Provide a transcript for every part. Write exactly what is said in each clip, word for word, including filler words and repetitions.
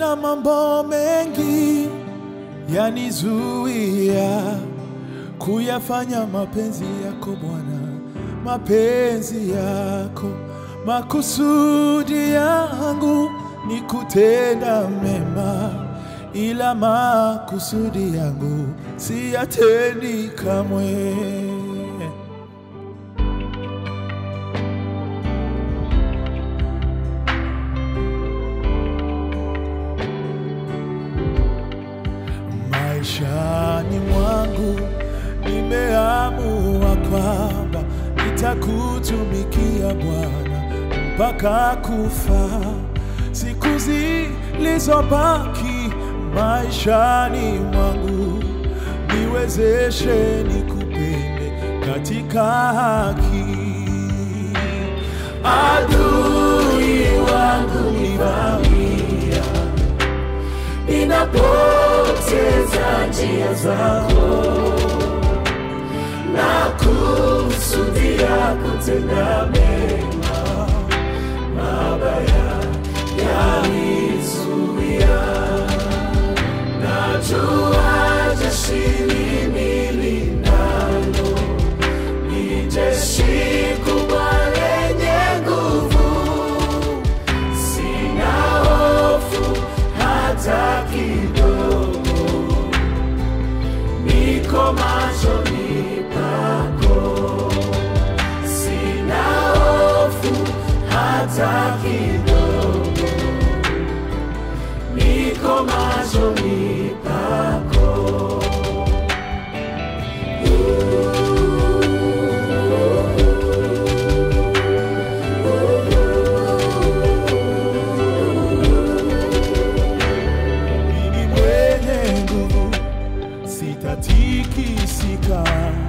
Nina mambo mengi yanizuia kuyafanya mapenzi yako Bwana, mapenzi yako. Makusudi yangu ni kutenda mema, ila makusudi yangu siyatendi kamwe. Maishani mwangu nimeamua kwamba nitakutumikia Bwana mpaka kufa. Siku zilizobaki maishani mwangu niwezeshe nikupende katika haki. Adui wangu nivamia, ninapoteza njia zako, na kusudia kutenda mema, mabaya yanizuia. Najua jeshi nililalo ni jeshi kubwa lenye nguvu, sina hofu hata kidogo, niko machoni pako, sina hofu hata kidogo, niko machoni pako. Mimi mwenye nguvu sitatikisika,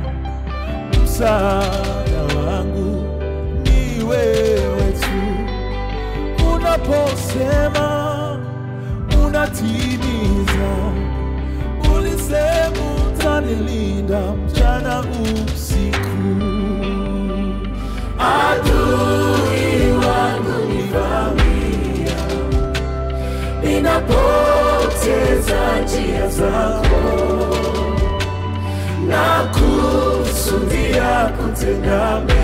msaada wangu ni wewe tu. Unaposema unatimiza, ulisema utanilinda mchana usiku. Adui wangu nivamia, ninapoteza njia zako, na kusudia kutenda mema,